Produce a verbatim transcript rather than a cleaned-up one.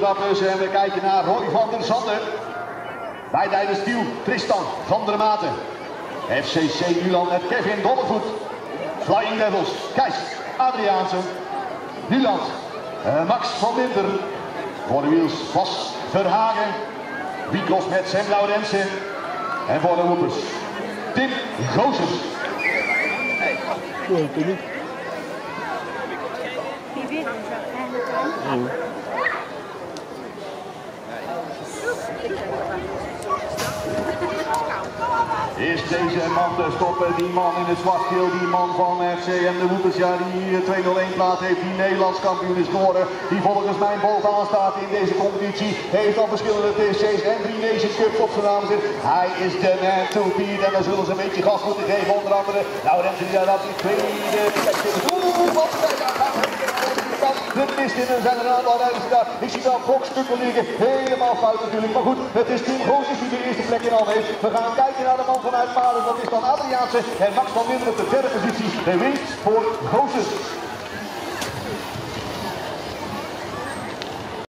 etappes en we kijken naar Roy van der Zanden. Bij Dijden Stiel, Tristan van der Maten. F C C Nuland met Kevin Dollevoet. Flying Devils, Kees Adriaansen. Nuland, uh, Max van Winter. Voor de wiels Bas Verhagen. Wiekos met Sam Laurensen. En voor de woepers Tim Gozes. Wie weet het. Is deze man te stoppen, die man in het zwartgeel, die man van F C M de Woepers, ja, die hier twee nul één plaat heeft, die Nederlands kampioen is geworden, die volgens mij bovenaan staat in deze competitie, heeft al verschillende T C's en drie Nation Cups op zijn naam zit. Hij is de man to beat en dan zullen ze een beetje gas moeten geven, onder andere Laurensen die daar op die tweede plek zit. Oeh, wat de mist in, er zijn een aantal rijders daar. Ik zie wel brokstukken liggen, helemaal fout natuurlijk. Maar goed, het is Tim Gozes die de eerste plek in al heeft. We gaan kijken naar de man vanuit Paden, dat is dan Adriaanse en Max van Winter op de derde positie. De winst voor Gozes.